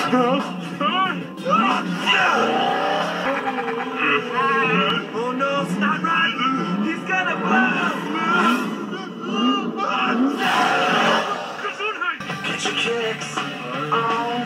Oh no, Snot right! He's gonna blow! Get your kicks on!